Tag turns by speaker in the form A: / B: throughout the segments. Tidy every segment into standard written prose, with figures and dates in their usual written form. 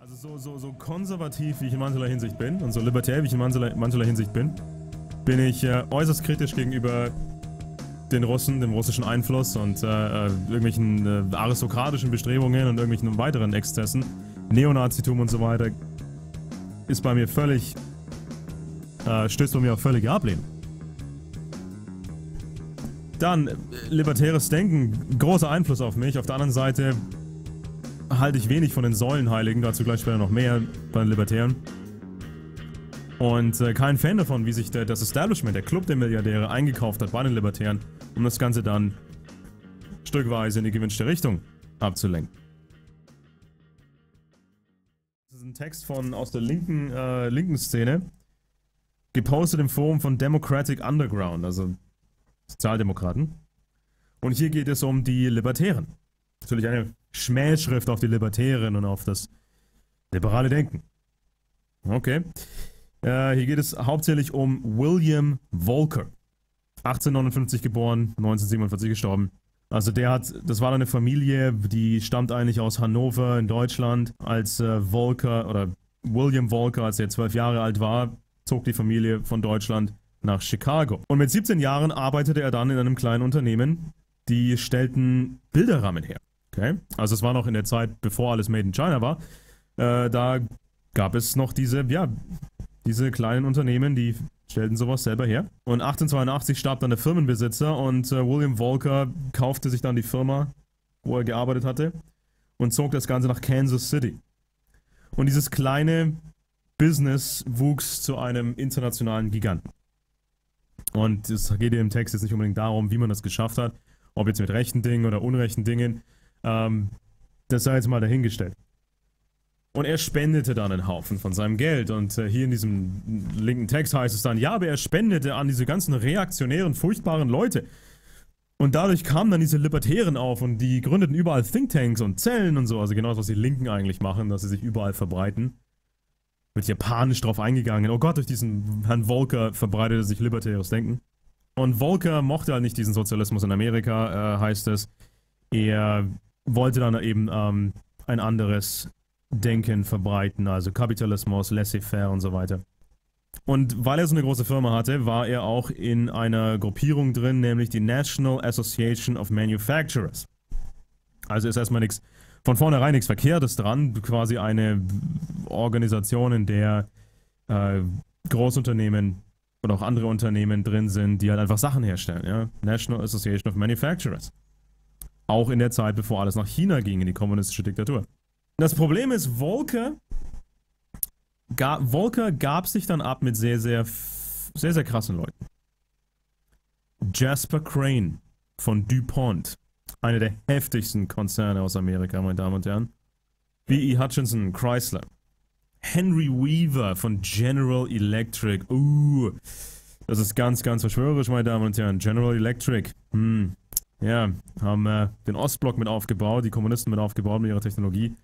A: So konservativ, wie ich in mancherlei Hinsicht bin, und so libertär, wie ich in mancherlei Hinsicht bin ich äußerst kritisch gegenüber den Russen, dem russischen Einfluss und irgendwelchen aristokratischen Bestrebungen und irgendwelchen weiteren Exzessen. Neonazitum und so weiter ist bei mir völlig, stößt bei mir auf völlige Ablehnung. Dann, libertäres Denken, großer Einfluss auf mich. Auf der anderen Seite halte ich wenig von den Säulenheiligen, dazu gleich später noch mehr bei den Libertären. Und kein Fan davon, wie sich das Establishment, der Club der Milliardäre, eingekauft hat bei den Libertären, um das Ganze dann stückweise in die gewünschte Richtung abzulenken. Das ist ein Text aus der linken Szene, gepostet im Forum von Democratic Underground, also Sozialdemokraten. Und hier geht es um die Libertären. Natürlich eine Schmähschrift auf die Libertären und auf das liberale Denken. Okay. Hier geht es hauptsächlich um William Volker. 1859 geboren, 1947 gestorben. Also das war eine Familie, die stammt eigentlich aus Hannover in Deutschland. Als William Volker, als er 12 Jahre alt war, zog die Familie von Deutschland nach Chicago. Und mit 17 Jahren arbeitete er dann in einem kleinen Unternehmen, die stellten Bilderrahmen her. Okay? Also es war noch in der Zeit, bevor alles Made in China war. Da gab es noch diese kleinen Unternehmen, die stellten sowas selber her. Und 1882 starb dann der Firmenbesitzer und William Volker kaufte sich dann die Firma, wo er gearbeitet hatte, und zog das Ganze nach Kansas City. Und dieses kleine Business wuchs zu einem internationalen Giganten. Und es geht im Text jetzt nicht unbedingt darum, wie man das geschafft hat, ob jetzt mit rechten Dingen oder unrechten Dingen, das sei jetzt mal dahingestellt. Und er spendete dann einen Haufen von seinem Geld. Und hier in diesem linken Text heißt es dann, ja, aber er spendete an diese ganzen reaktionären, furchtbaren Leute. Und dadurch kamen dann diese Libertären auf und die gründeten überall Thinktanks und Zellen und so. Also genau das, was die Linken eigentlich machen, dass sie sich überall verbreiten. Wird hier panisch drauf eingegangen. Oh Gott, durch diesen Herrn Volker verbreitete sich libertäres Denken. Und Volker mochte halt nicht diesen Sozialismus in Amerika, heißt es. Er wollte dann eben ein anderes Denken verbreiten, also Kapitalismus, laissez-faire und so weiter. Und weil er so eine große Firma hatte, war er auch in einer Gruppierung drin, nämlich die National Association of Manufacturers. Also ist erstmal von vornherein nichts Verkehrtes dran, quasi eine Organisation, in der Großunternehmen oder auch andere Unternehmen drin sind, die halt einfach Sachen herstellen, ja. National Association of Manufacturers. Auch in der Zeit, bevor alles nach China ging, in die kommunistische Diktatur. Das Problem ist, Volker gab sich dann ab mit sehr, sehr krassen Leuten. Jasper Crane von DuPont, einer der heftigsten Konzerne aus Amerika, meine Damen und Herren. B.E. Hutchinson, Chrysler. Henry Weaver von General Electric. Das ist ganz, ganz verschwörerisch, meine Damen und Herren. General Electric. Ja, haben den Ostblock mit aufgebaut, die Kommunisten mit aufgebaut mit ihrer Technologie.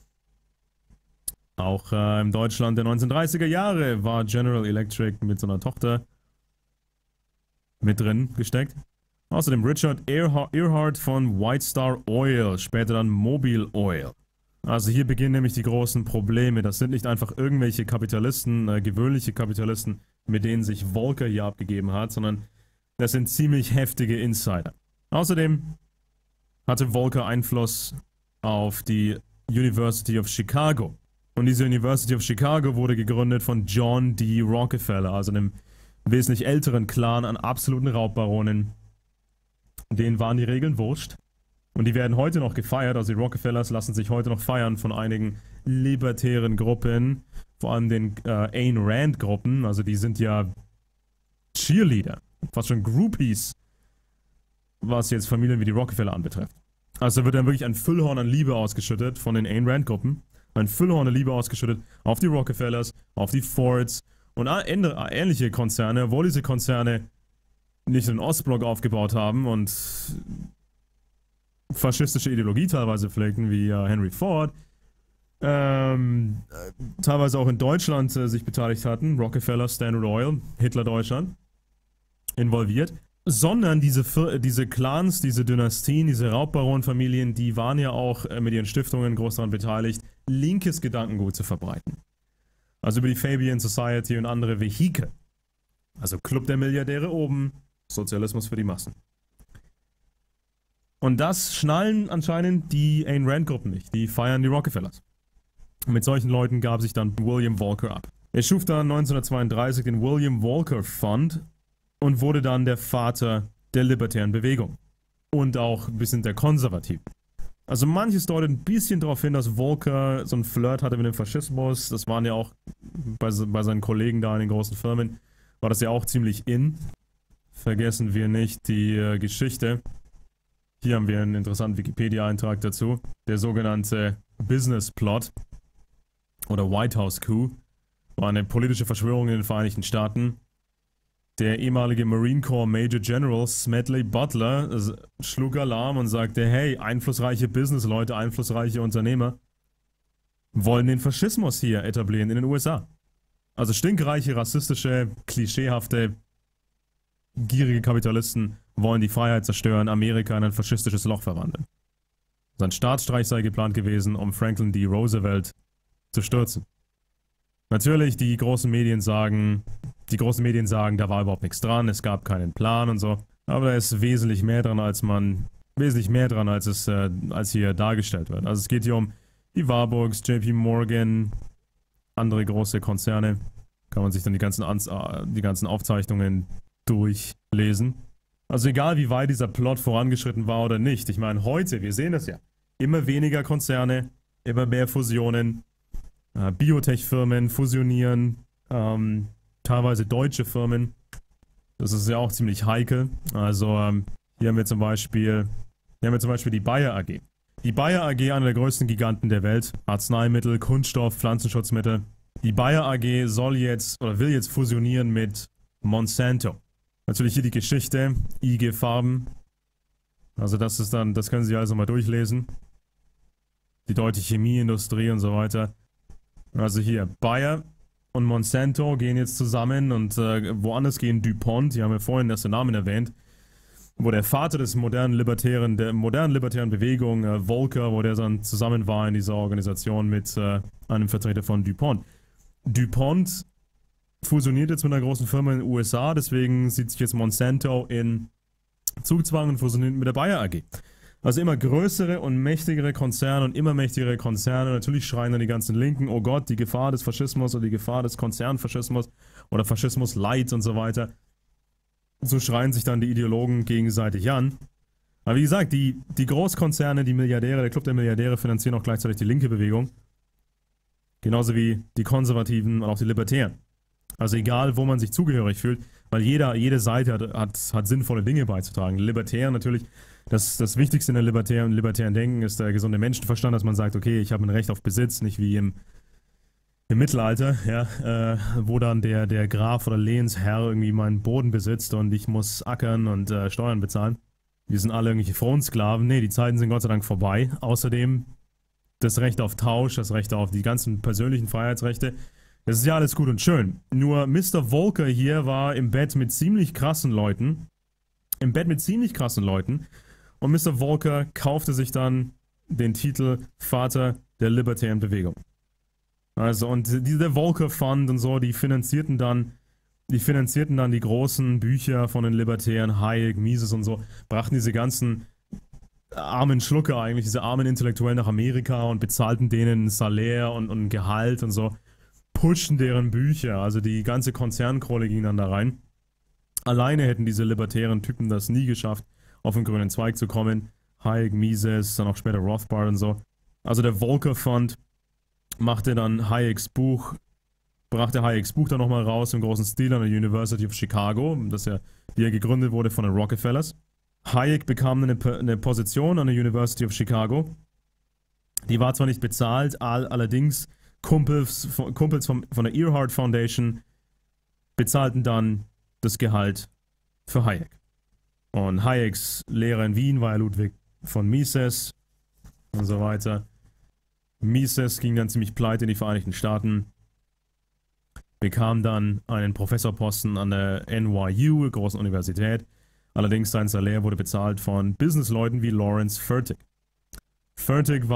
A: Auch im Deutschland der 1930er Jahre war General Electric mit so einer Tochter mit drin gesteckt. Außerdem Richard Earhart von White Star Oil, später dann Mobil Oil. Also hier beginnen nämlich die großen Probleme. Das sind nicht einfach irgendwelche Kapitalisten, gewöhnliche Kapitalisten, mit denen sich Volker hier abgegeben hat, sondern das sind ziemlich heftige Insider. Außerdem hatte Volker Einfluss auf die University of Chicago. Und diese University of Chicago wurde gegründet von John D. Rockefeller, also einem wesentlich älteren Clan an absoluten Raubbaronen. Denen waren die Regeln wurscht. Und die werden heute noch gefeiert, also die Rockefellers lassen sich heute noch feiern von einigen libertären Gruppen, vor allem den Ayn Rand Gruppen, also die sind ja Cheerleader, fast schon Groupies, was jetzt Familien wie die Rockefeller anbetrifft. Also da wird dann wirklich ein Füllhorn an Liebe ausgeschüttet von den Ayn Rand Gruppen, ein Füllhorn an Liebe ausgeschüttet auf die Rockefellers, auf die Fords und ähnliche Konzerne, obwohl diese Konzerne nicht den Ostblock aufgebaut haben und faschistische Ideologie teilweise pflegten, wie Henry Ford, teilweise auch in Deutschland sich beteiligt hatten, Rockefeller, Standard Oil, Hitler Deutschland, involviert, sondern diese Clans, diese Dynastien, diese Raubbaronfamilien, die waren ja auch mit ihren Stiftungen groß daran beteiligt, linkes Gedankengut zu verbreiten. Also über die Fabian Society und andere Vehikel. Also Club der Milliardäre oben, Sozialismus für die Massen. Und das schnallen anscheinend die Ayn Rand-Gruppen nicht. Die feiern die Rockefellers. Und mit solchen Leuten gab sich dann William Walker ab. Er schuf dann 1932 den William Walker Fund und wurde dann der Vater der libertären Bewegung. Und auch ein bisschen der Konservativen. Also manches deutet ein bisschen darauf hin, dass Walker so ein Flirt hatte mit dem Faschismus. Das waren ja auch bei seinen Kollegen da in den großen Firmen, war das ja auch ziemlich in. Vergessen wir nicht die Geschichte. Hier haben wir einen interessanten Wikipedia-Eintrag dazu. Der sogenannte Business Plot oder White House Coup war eine politische Verschwörung in den Vereinigten Staaten. Der ehemalige Marine Corps Major General Smedley Butler schlug Alarm und sagte, hey, einflussreiche Businessleute, einflussreiche Unternehmer wollen den Faschismus hier etablieren in den USA. Also stinkreiche, rassistische, klischeehafte, gierige Kapitalisten wollen die Freiheit zerstören, Amerika in ein faschistisches Loch verwandeln. Sein Staatsstreich sei geplant gewesen, um Franklin D. Roosevelt zu stürzen. Natürlich, die großen Medien sagen, da war überhaupt nichts dran, es gab keinen Plan und so. Aber da ist wesentlich mehr dran, als hier dargestellt wird. Also es geht hier um die Warburgs, JP Morgan, andere große Konzerne. Kann man sich dann die ganzen Aufzeichnungen durchlesen. Also egal, wie weit dieser Plot vorangeschritten war oder nicht. Ich meine, heute, wir sehen das ja. Immer weniger Konzerne, immer mehr Fusionen. Biotech-Firmen fusionieren, teilweise deutsche Firmen. Das ist ja auch ziemlich heikel. Also hier haben wir zum Beispiel die Bayer AG. Die Bayer AG, einer der größten Giganten der Welt. Arzneimittel, Kunststoff, Pflanzenschutzmittel. Die Bayer AG will jetzt fusionieren mit Monsanto. Natürlich hier die Geschichte, IG Farben. Also das können Sie also mal durchlesen. Die deutsche Chemieindustrie und so weiter. Also hier, Bayer und Monsanto gehen jetzt zusammen und woanders gehen DuPont, die haben wir vorhin erst den Namen erwähnt, wo der Vater der modernen libertären Bewegung, Volcker, wo der dann zusammen war in dieser Organisation mit einem Vertreter von DuPont. DuPont fusioniert jetzt mit einer großen Firma in den USA, deswegen sieht sich jetzt Monsanto in Zugzwang und fusioniert mit der Bayer AG. Also immer größere und mächtigere Konzerne und immer mächtigere Konzerne. Natürlich schreien dann die ganzen Linken, oh Gott, die Gefahr des Faschismus oder die Gefahr des Konzernfaschismus oder Faschismus Light und so weiter. So schreien sich dann die Ideologen gegenseitig an. Aber wie gesagt, die Großkonzerne, die Milliardäre, der Club der Milliardäre finanzieren auch gleichzeitig die linke Bewegung. Genauso wie die Konservativen und auch die Libertären. Also egal, wo man sich zugehörig fühlt, weil jede Seite hat sinnvolle Dinge beizutragen. Libertären natürlich. Das Wichtigste in der libertären Denken ist der gesunde Menschenverstand, dass man sagt, okay, ich habe ein Recht auf Besitz, nicht wie im Mittelalter, ja, wo dann der Graf oder Lehensherr irgendwie meinen Boden besitzt und ich muss ackern und Steuern bezahlen. Wir sind alle irgendwelche Frauensklaven. Nee, die Zeiten sind Gott sei Dank vorbei. Außerdem das Recht auf Tausch, das Recht auf die ganzen persönlichen Freiheitsrechte. Das ist ja alles gut und schön. Nur Mr. Volcker hier war im Bett mit ziemlich krassen Leuten. Und Mr. Volcker kaufte sich dann den Titel Vater der libertären Bewegung. Also, und der Volcker Fund und so, die finanzierten dann die großen Bücher von den Libertären, Hayek, Mises und so, brachten diese ganzen armen Schlucker eigentlich, diese armen Intellektuellen nach Amerika und bezahlten denen ein Salär und ein Gehalt und so, pushen deren Bücher, also die ganze Konzernkohle ging dann da rein. Alleine hätten diese libertären Typen das nie geschafft, auf den grünen Zweig zu kommen. Hayek, Mises, dann auch später Rothbard und so. Also der Volcker Fund brachte Hayeks Buch dann nochmal raus im großen Stil an der University of Chicago, die gegründet wurde von den Rockefellers. Hayek bekam eine Position an der University of Chicago. Die war zwar nicht bezahlt, allerdings Kumpels von der Earhart Foundation bezahlten dann das Gehalt für Hayek. Und Hayeks Lehrer in Wien war ja Ludwig von Mises und so weiter. Mises ging dann ziemlich pleite in die Vereinigten Staaten, bekam dann einen Professorposten an der NYU, der großen Universität. Allerdings sein Salär wurde bezahlt von Businessleuten wie Lawrence Fertig. Fertig war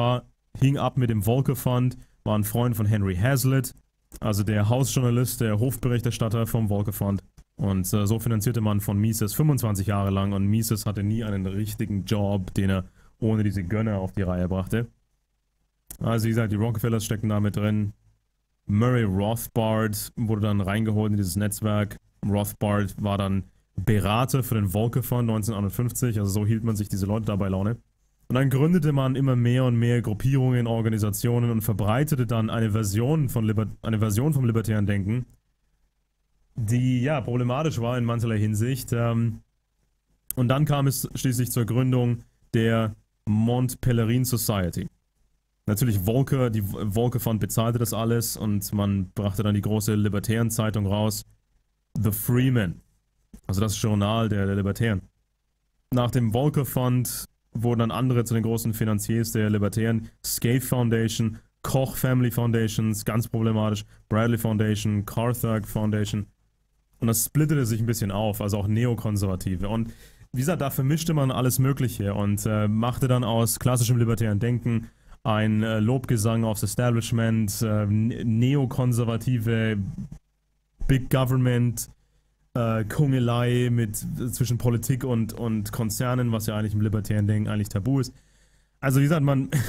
A: hing ab mit dem Volcker Fund, war ein Freund von Henry Hazlitt, also der Hausjournalist, der Hofberichterstatter vom Volcker Fund. Und so finanzierte man von Mises 25 Jahre lang und Mises hatte nie einen richtigen Job, den er ohne diese Gönner auf die Reihe brachte. Also wie gesagt, die Rockefellers steckten da mit drin. Murray Rothbard wurde dann reingeholt in dieses Netzwerk. Rothbard war dann Berater für den Volcker Fund 1951, also so hielt man sich diese Leute da bei Laune. Und dann gründete man immer mehr und mehr Gruppierungen, Organisationen und verbreitete dann eine Version vom libertären Denken, die ja problematisch war in mancherlei Hinsicht. Und dann kam es schließlich zur Gründung der Mont Pelerin Society. Natürlich die Volcker Fund bezahlte das alles und man brachte dann die große libertären Zeitung raus, The Freeman, also das Journal der Libertären. Nach dem Volcker Fund wurden dann andere zu den großen Finanziers der Libertären, Scaife Foundation, Koch Family Foundations, ganz problematisch, Bradley Foundation, Carthage Foundation. Und das splittete sich ein bisschen auf, also auch Neokonservative. Und wie gesagt, da vermischte man alles Mögliche und machte dann aus klassischem libertären Denken ein Lobgesang aufs Establishment, neokonservative Big Government, Kungelei zwischen Politik und Konzernen, was ja eigentlich im libertären Denken eigentlich tabu ist. Also wie gesagt,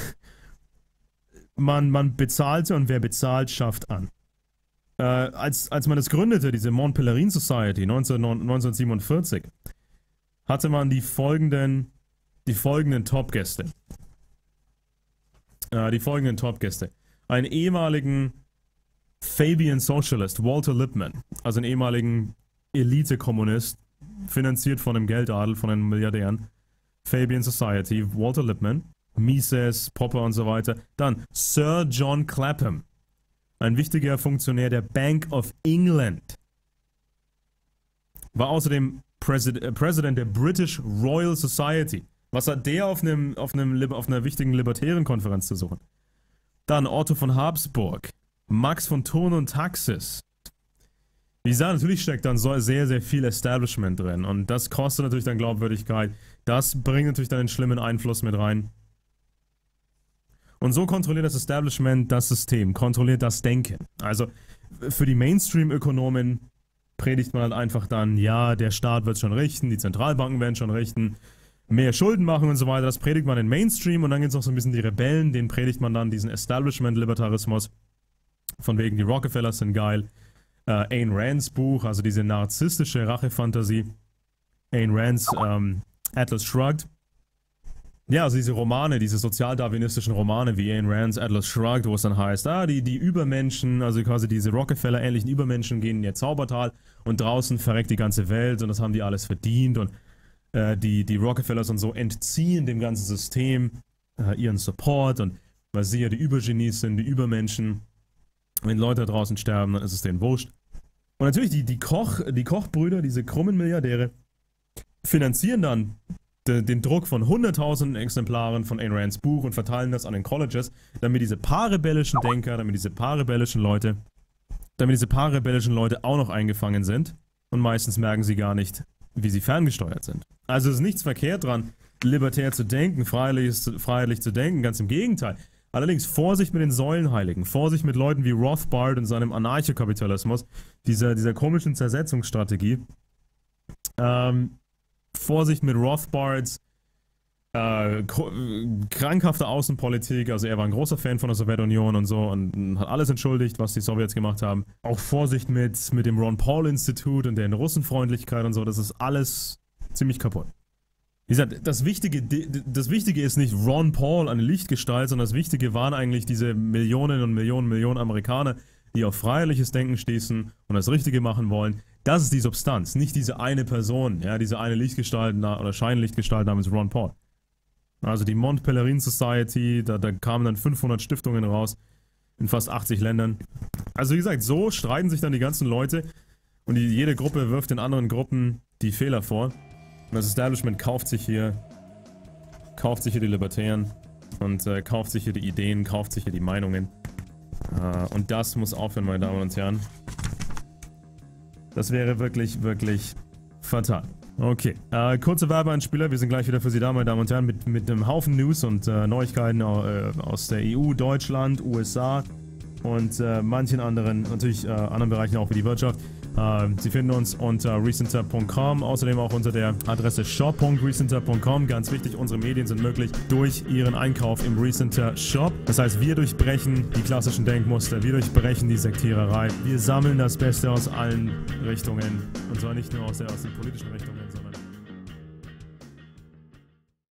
A: man bezahlte und wer bezahlt, schafft an. Als man das gründete, diese Mont Pelerin Society 1947, hatte man die folgenden Top-Gäste. Einen ehemaligen Fabian Socialist, Walter Lippmann, also einen ehemaligen Elite-Kommunist, finanziert von dem Geldadel, von den Milliardären. Fabian Society, Walter Lippmann, Mises, Popper und so weiter. Dann Sir John Clapham, ein wichtiger Funktionär der Bank of England. War außerdem President der British Royal Society. Was hat der auf einer wichtigen libertären Konferenz zu suchen? Dann Otto von Habsburg, Max von Thurn und Taxis. Wie gesagt, natürlich steckt dann so sehr, sehr viel Establishment drin und das kostet natürlich dann Glaubwürdigkeit. Das bringt natürlich dann einen schlimmen Einfluss mit rein. Und so kontrolliert das Establishment das System, kontrolliert das Denken. Also für die Mainstream-Ökonomen predigt man halt einfach dann, ja, der Staat wird schon richten, die Zentralbanken werden schon richten, mehr Schulden machen und so weiter. Das predigt man in Mainstream und dann gibt es noch so ein bisschen die Rebellen, denen predigt man dann diesen Establishment-Libertarismus. Von wegen, die Rockefellers sind geil. Ayn Rands Buch, also diese narzisstische Rachefantasie. Ayn Rands Atlas Shrugged. Ja, also diese Romane, diese sozialdarwinistischen Romane wie Ayn Rands Atlas Shrugged, wo es dann heißt, die Übermenschen, also quasi diese Rockefeller-ähnlichen Übermenschen gehen in ihr Zaubertal und draußen verreckt die ganze Welt und das haben die alles verdient und die Rockefellers und so entziehen dem ganzen System ihren Support und weil sie ja die Übergenies sind, die Übermenschen. Wenn Leute da draußen sterben, dann ist es denen wurscht. Und natürlich die Kochbrüder, diese krummen Milliardäre, finanzieren dann den Druck von 100.000 Exemplaren von Ayn Rands Buch und verteilen das an den Colleges, damit diese paar rebellischen Denker, damit diese paar rebellischen Leute auch noch eingefangen sind und meistens merken sie gar nicht, wie sie ferngesteuert sind. Also es ist nichts verkehrt dran, libertär zu denken, freiheitlich zu denken, ganz im Gegenteil. Allerdings Vorsicht mit den Säulenheiligen, Vorsicht mit Leuten wie Rothbard und seinem Anarchokapitalismus, dieser komischen Zersetzungsstrategie. Vorsicht mit Rothbards krankhafte Außenpolitik, also er war ein großer Fan von der Sowjetunion und so und hat alles entschuldigt, was die Sowjets gemacht haben. Auch Vorsicht mit dem Ron Paul Institut und deren Russenfreundlichkeit und so, das ist alles ziemlich kaputt. Wie gesagt, das Wichtige ist nicht Ron Paul, eine Lichtgestalt, sondern das Wichtige waren eigentlich diese Millionen und Millionen Amerikaner, die auf freiheitliches Denken stießen und das Richtige machen wollen. Das ist die Substanz, nicht diese eine Person, ja, diese eine Lichtgestalt oder Scheinlichtgestalt namens Ron Paul. Also die Mont Pelerin Society, da kamen dann 500 Stiftungen raus in fast 80 Ländern. Also wie gesagt, so streiten sich dann die ganzen Leute und jede Gruppe wirft den anderen Gruppen die Fehler vor. Und das Establishment kauft sich hier die Libertären und kauft sich hier die Ideen, kauft sich hier die Meinungen. Und das muss aufhören, meine Damen und Herren. Das wäre wirklich, wirklich fatal. Okay, kurze Werbeeinspieler. Wir sind gleich wieder für Sie da, meine Damen und Herren, mit einem Haufen News und Neuigkeiten aus der EU, Deutschland, USA und manchen anderen, natürlich anderen Bereichen auch wie die Wirtschaft. Sie finden uns unter recenter.com, außerdem auch unter der Adresse shop.recenter.com. Ganz wichtig, unsere Medien sind möglich durch Ihren Einkauf im Recenter Shop. Das heißt, wir durchbrechen die klassischen Denkmuster, wir durchbrechen die Sektiererei. Wir sammeln das Beste aus allen Richtungen. Und zwar nicht nur aus den politischen Richtungen, sondern